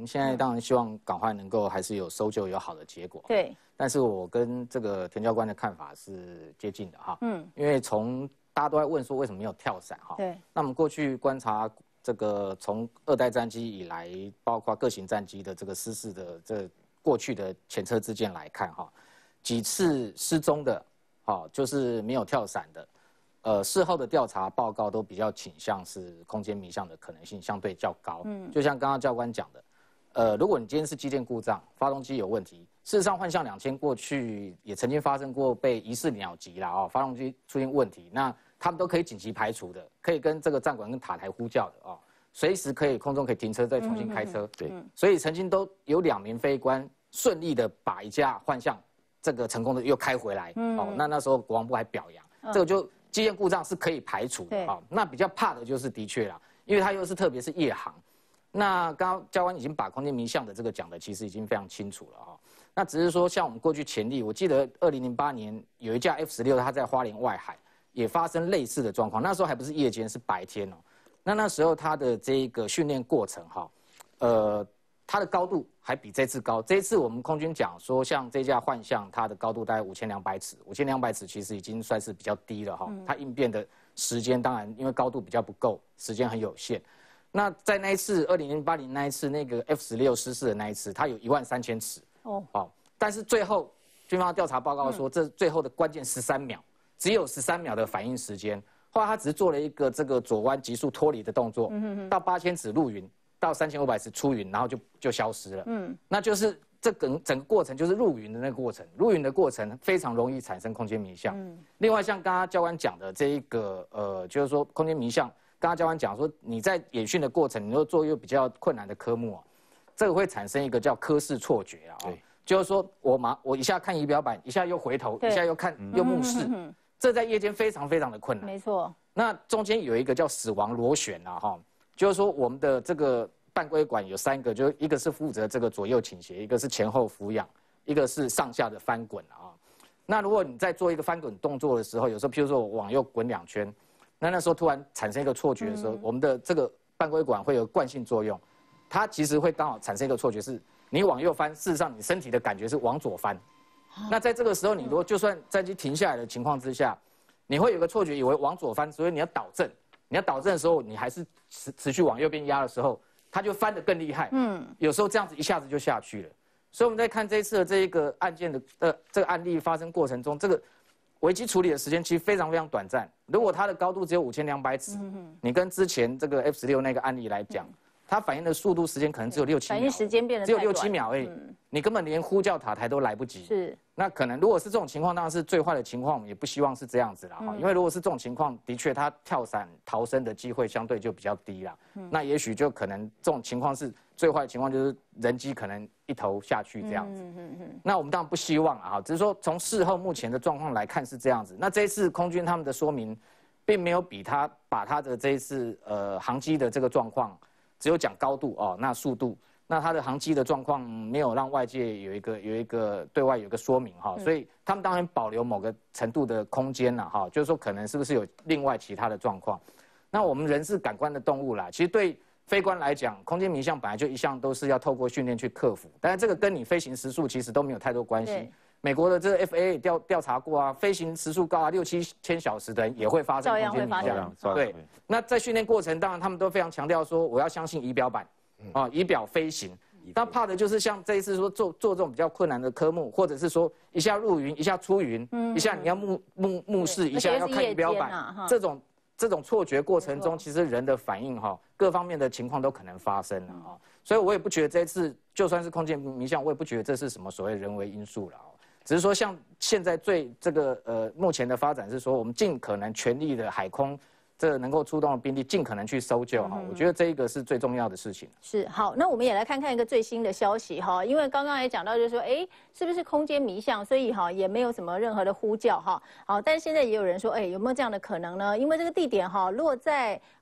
们现在当然希望赶快能够还是有搜救有好的结果。 对。 但是我跟这个田教官的看法是接近的哈。因为从大家都在问说为什么没有跳伞哈。 对。 那我们过去观察这个从2代战机以来，包括各型战机的这个失事的这过去的前车之鉴来看哈，几次失踪的，就是没有跳伞的，事后的调查报告都比较倾向是空间迷向的可能性相对较高。就像刚刚教官讲的，如果你今天是机件故障，发动机有问题，事实上幻象2000过去也曾经发生过被疑似鸟击啦，发动机出现问题，那他们都可以紧急排除的，可以跟这个战管跟塔台呼叫的随时可以空中可以停车再重新开车。对，所以曾经都有2名飞官顺利的把一架幻象这个成功的又开回来。那时候国防部还表扬，这个就机件故障是可以排除的。那比较怕的就是的确啦，因为它又是特别是夜航。那刚刚教官已经把空间迷向的这个讲的其实已经非常清楚了那只是说像我们过去前例，我记得2008年有一架 F-16，它在花莲外海也发生类似的状况，那时候还不是夜间，是白天那时候它的这个训练过程它的高度还比这次高。这一次我们空军讲说，像这架幻象，它的高度大概5200尺，5200尺其实已经算是比较低了它应变的时间当然因为高度比较不够，时间很有限。那在那一次2008年那一次那个 F-16失事的那一次，它有13000尺但是最后军方调查报告说，这最后的关键13秒，只有13秒的反应时间。后来他只是做了一个这个左弯急速脱离的动作，到8000尺入云，到3500尺出云，然后就消失了。那就是这整个过程就是入云的那个过程，入云的过程非常容易产生空间迷向。另外像刚刚教官讲的这一个就是说空间迷向，刚刚教官讲说你在演训的过程，你又做一个比较困难的科目这个会产生一个叫科视错觉就是说我一下看仪表板，一下又回头，一下又看又目视。这在夜间非常非常的困难， 没错。那中间有一个叫死亡螺旋就是说我们的这个半规管有3个，就一个是负责这个左右倾斜，一个是前后俯仰，一个是上下的翻滚那如果你在做一个翻滚动作的时候，有时候譬如说我往右滚2圈，那时候突然产生一个错觉的时候，我们的这个半规管会有惯性作用，它其实会刚好产生一个错觉，是你往右翻，事实上你身体的感觉是往左翻。那在这个时候，你如果就算战机停下来的情况之下，你会有个错觉，以为往左翻，所以你要导正。你要导正的时候，你还是持续往右边压的时候，它就翻得更厉害。有时候这样子一下子就下去了。所以我们在看这一次的这一个案件的这个案例发生过程中，这个危机处理的时间其实非常非常短暂。如果它的高度只有5200尺，你跟之前这个 F-16那个案例来讲，它反应的速度时间可能只有6、7秒， 反应时间变得只有6、7秒而已，你根本连呼叫塔台都来不及。是，那可能如果是这种情况，当然是最坏的情况，我们也不希望是这样子啦。因为如果是这种情况，的确它跳伞逃生的机会相对就比较低啦。那也许就可能这种情况是最坏的情况，就是人机可能一头下去这样子。那我们当然不希望只是说从事后目前的状况来看是这样子。那这一次空军他们的说明，并没有把他的这一次航机的这个状况。只有讲高度那速度，那它的航机的状况没有让外界有一个对外有一个说明所以他们当然保留某个程度的空间就是说可能是不是有另外其他的状况。那我们人是感官的动物啦，其实对飞官来讲，空间迷向本来就一向都是要透过训练去克服，但是这个跟你飞行时速其实都没有太多关系。美国的这个 FAA 调查过飞行时速高6、7千小时的人也会发生空间迷向。对，那在训练过程，当然他们都非常强调说，我要相信仪表板，仪表飞行。但怕的就是像这一次说做这种比较困难的科目，或者是说一下入云，一下出云，一下你要目视，一下要看仪表板，这种错觉过程中，其实人的反应各方面的情况都可能发生了所以我也不觉得这一次就算是空间迷向，我也不觉得这是什么所谓人为因素了只是说，像现在这个目前的发展是说，我们尽可能全力的海空这个能够出动的兵力，尽可能去搜救我觉得这一个是最重要的事情。 是好，那我们也来看看一个最新的消息因为刚刚也讲到，就是说，是不是空间迷向，所以也没有什么任何的呼叫好，但是现在也有人说，有没有这样的可能呢？因为这个地点落在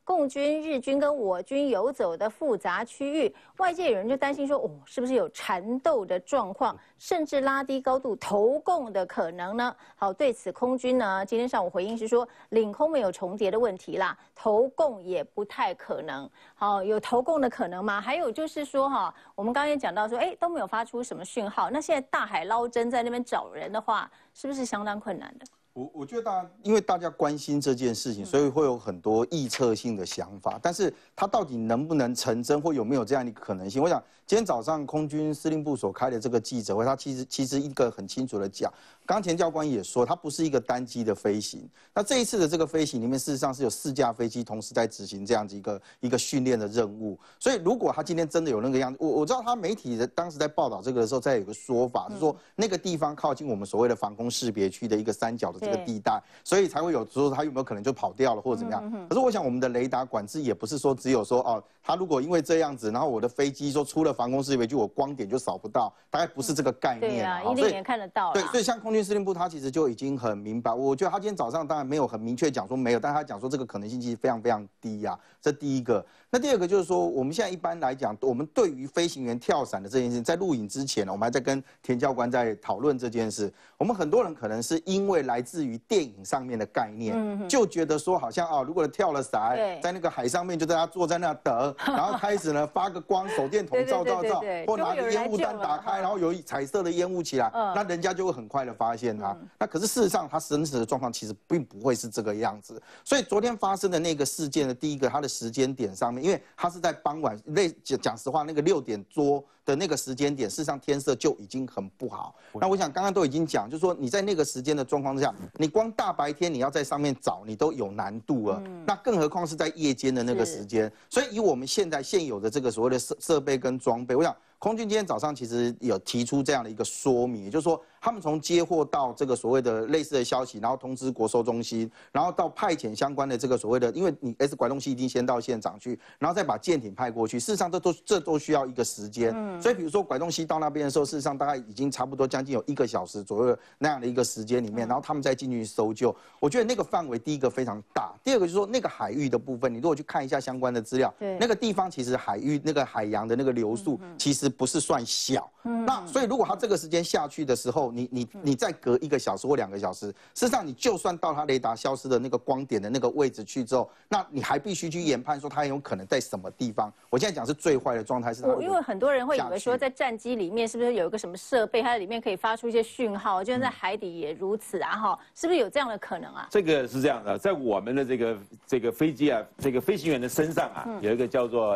共军、日军跟我军游走的复杂区域，外界有人就担心说，哦，是不是有缠斗的状况，甚至拉低高度投共的可能呢？好，对此空军呢今天上午回应是说，领空没有重叠的问题啦，投共也不太可能。好，有投共的可能吗？还有就是说哈，我们刚刚也讲到说，都没有发出什么讯号，那现在大海捞针在那边找人的话，是不是相当困难的？ 我觉得因为大家关心这件事情，所以会有很多臆测性的想法。但是它到底能不能成真，或有没有这样的一个可能性？我想今天早上空军司令部所开的这个记者会，他其实一个很清楚的讲，刚刚前教官也说，它不是一个单机的飞行。那这一次的这个飞行里面，事实上是有4架飞机同时在执行这样子一个训练的任务。所以如果他今天真的有那个样子，我知道他媒体当时在报道这个的时候，在有个说法是说，那个地方靠近我们所谓的防空识别区的一个三角的这个地带，所以才会有说他有没有可能就跑掉了或者怎么样。可是我想我们的雷达管制也不是说只有说哦，他如果因为这样子，然后我的飞机说出了防空识别区，我光点就扫不到，大概不是这个概念。 对啊，一定也看得到。 对，所以像空军司令部他其实就已经很明白，我觉得他今天早上当然没有很明确讲说没有，但他讲说这个可能性其实非常非常低啊，这第一个。那第二个就是说，我们现在一般来讲，我们对于飞行员跳伞的这件事情，在录影之前呢，我们还在跟田教官在讨论这件事。我们很多人可能是因为来自于电影上面的概念，就觉得说好像啊，如果跳了伞，在那个海上面就大家坐在那等，然后开始呢发个光，手电筒照，或拿个烟雾弹打开，然后有彩色的烟雾起来，那人家就会很快的发现它。那可是事实上，它真实的状况其实并不会是这个样子。所以昨天发生的那个事件的第一个，它的时间点上面。因为它是在傍晚，讲实话，那个6点多的那个时间点，事实上天色就已经很不好。那我想刚刚都已经讲，就是说你在那个时间的状况之下，你光大白天你要在上面找，你都有难度了。那更何况是在夜间的那个时间。所以以我们现有的这个所谓的设备跟装备，我想空军今天早上其实有提出这样的一个说明，也就是说，他们从接获到这个所谓的类似的消息，然后通知国收中心，然后到派遣相关的这个所谓的，因为你 S 拐动器一定先到现场去，然后再把舰艇派过去。事实上，这都需要一个时间。所以，比如说拐动器到那边的时候，事实上大概已经差不多将近有1个小时左右那样的一个时间里面，然后他们再进去搜救。我觉得那个范围第一个非常大，第二个就是说那个海域的部分，你如果去看一下相关的资料，那个地方其实海域那个海洋的那个流速其实不是算小。那所以如果他这个时间下去的时候，你再隔1个小时或2个小时，事实上你就算到他雷达消失的那个光点的那个位置去之后，那你还必须去研判说他有可能在什么地方。我现在讲是最坏的状态是， 因为很多人会以为说在战机里面是不是有一个什么设备，它在里面可以发出一些讯号，就算在海底也如此啊哈，是不是有这样的可能啊？ 这个是这样的，在我们的这个飞机啊，这个飞行员的身上啊，有一个叫做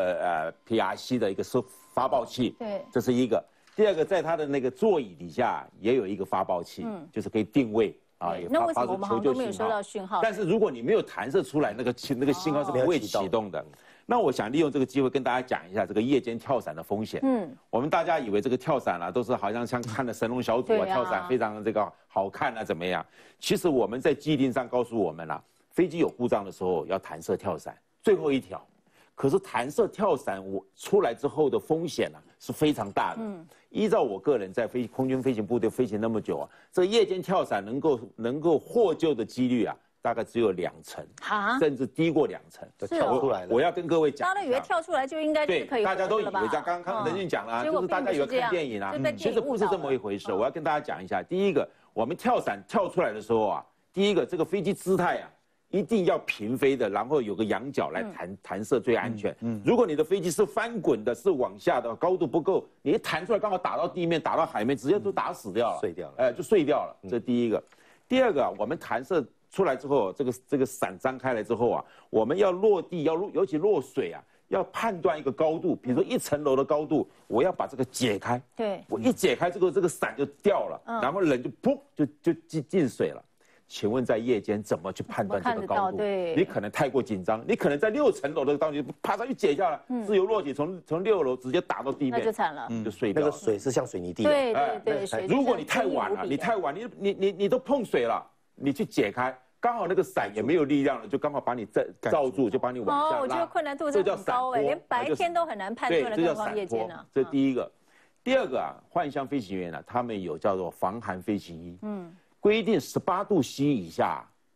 PRC 的一个发报器， 对， 这是一个。第二个，在他的那个座椅底下也有一个发报器，就是可以定位啊，也那为什么我们好像都没有收到讯号？ 但是如果你没有弹射出来，那个信号是不会启动的。那我想利用这个机会跟大家讲一下这个夜间跳伞的风险。我们大家以为这个跳伞啊，都是好像看了神龙小组啊，跳伞非常这个好看啊，怎么样？其实我们在既定上告诉我们啦，飞机有故障的时候要弹射跳伞，最后一条。可是弹射跳伞我出来之后的风险啊是非常大的。依照我个人在空军飞行部队飞行那么久啊，这个夜间跳伞能够获救的几率啊，大概只有2成，甚至低过2成就跳出来了。 我要跟各位讲， 大家都以为跳出来就应该是可以， 大家都以为这样。刚刚任俊讲了啊，就是大家以为看电影啊，其实不是这么一回事。我要跟大家讲一下，第一个，我们跳伞跳出来的时候啊，第一个这个飞机姿态啊。一定要平飞的，然后有个仰角来弹射最安全。如果你的飞机是翻滚的，是往下的，高度不够，你一弹出来刚好打到地面，打到海面，直接都打死掉了， 碎掉了， 就碎掉了。这第一个。第二个啊，我们弹射出来之后，这个伞张开来之后啊，我们要落地，尤其落水啊，要判断一个高度，比如说1层楼的高度，我要把这个解开。 对， 我一解开这个伞就掉了，然后人就噗就进水了。请问在夜间怎么去判断这个高度？你可能太过紧张，你可能在6层楼的高度，啪上去解下来，自由落体从6楼直接打到地面， 那就惨了， 就碎掉了。 那个水是像水泥地。 对，水。 如果你太晚了，你都碰水了，你去解开，刚好那个伞也没有力量了，就刚好把你罩住，就把你往下拉。 我觉得困难度是很高哎，连白天都很难判断了，更何况夜间呢？ 这第一个。第二个啊，幻象飞行员呢，他们有叫做防寒飞行衣。规定18度C 以下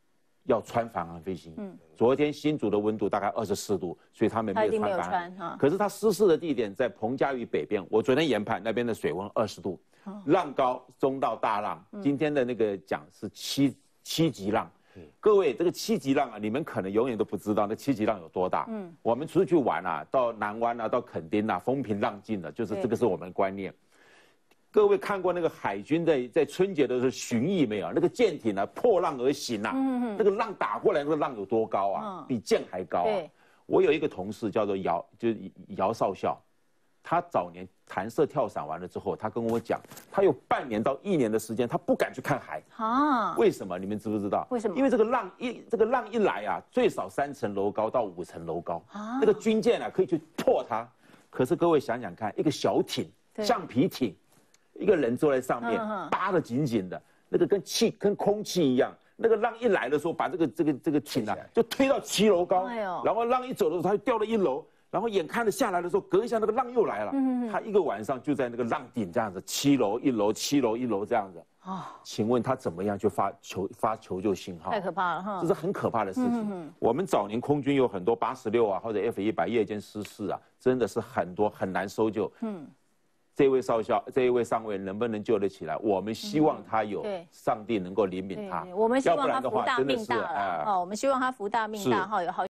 要穿防寒背心。昨天新竹的温度大概24度，所以他们没有穿防寒。可是它失事的地点在彭佳屿北边，我昨天研判那边的水温20度，浪高中到大浪。今天的那个讲是七级浪。各位，这个7级浪啊，你们可能永远都不知道那7级浪有多大。我们出去玩啊，到南湾啊，到垦丁啊，风平浪静的，就是这个是我们的观念。各位看过那个海军在春节的时候巡弋没有？那个舰艇啊，破浪而行啊，那个浪打过来，那个浪有多高啊？比舰还高啊！我有一个同事叫做姚少校，他早年弹射跳伞完了之后，他跟我讲，他有半年到1年的时间，他不敢去看海啊。为什么？你们知不知道？ 为什么？ 因为这个浪一来啊，最少3层楼高到5层楼高，那个军舰啊可以去破它。可是各位想想看，一个小艇，橡皮艇。一个人坐在上面，搭得紧紧的，那个跟空气一样。那个浪一来的时候，把这个艇啊，就推到7楼高。然后浪一走的时候，它就掉了1楼。然后眼看着下来的时候，隔一下那个浪又来了。他一个晚上就在那个浪顶这样子，7楼1楼7楼1楼这样子。请问他怎么样就发求救信号？ 太可怕了哈！ 这是很可怕的事情。我们早年空军有很多86啊或者 F100夜间失事啊，真的是很多很难搜救。这位少校，这一位上尉能不能救得起来？我们希望他有上帝能够怜悯他， 我们希望他福大命大了。我们希望他福大命大哈，有好。